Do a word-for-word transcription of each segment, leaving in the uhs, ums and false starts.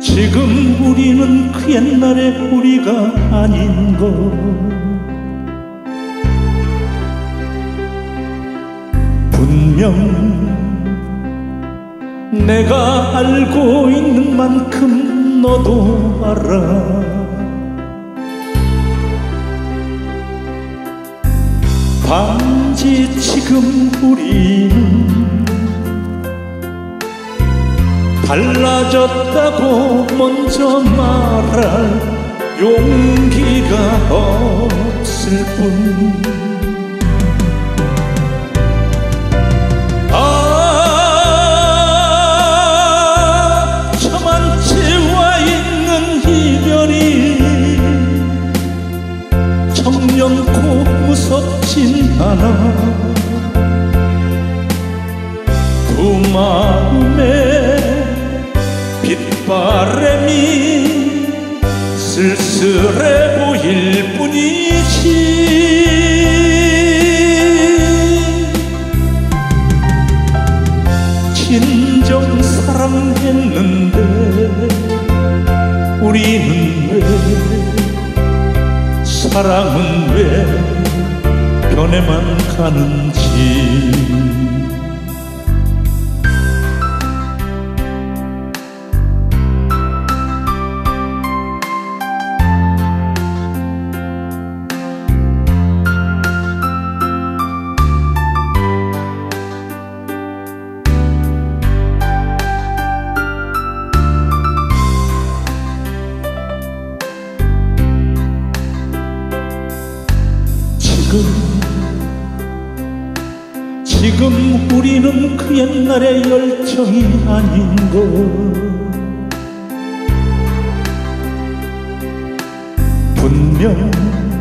지금 우리는 그 옛날의 우리가 아닌 것. 분명 내가 알고 있는 만큼 너도 알아. 단지 지금 우리는 달라졌다고 먼저 말할 용기가 없을 뿐. 아, 저만치와 있는 이별이 청년코 무섭진 않아. 두 마음에 빗바람이 쓸쓸해 보일 뿐이지. 진정 사랑했는데 우리는 왜, 사랑은 왜 변해만 가는지. 지금, 지금 우리는 그 옛날의 열정이 아닌 것. 분명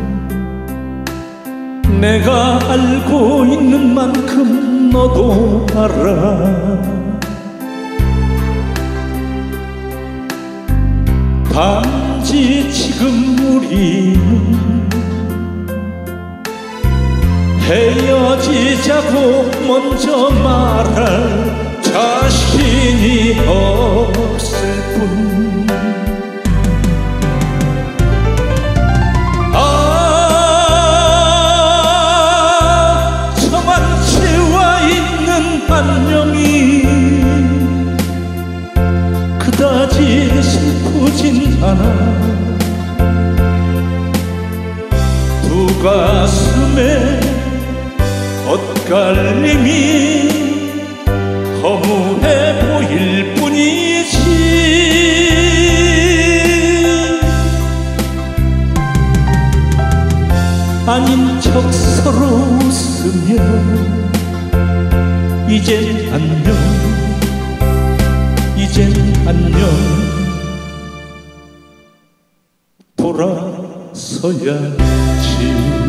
내가 알고 있는 만큼 너도 알아. 단지 지금 우리는 헤어지자고 먼저 말할 자신이 없을 뿐. 아, 저만치와 있는 안녕이 그다지 슬프진 않아. 두 가슴에 엇갈림이 허무해 보일 뿐이지. 아닌 척 서로 웃으며 이젠 안녕, 이젠 안녕 돌아서야지.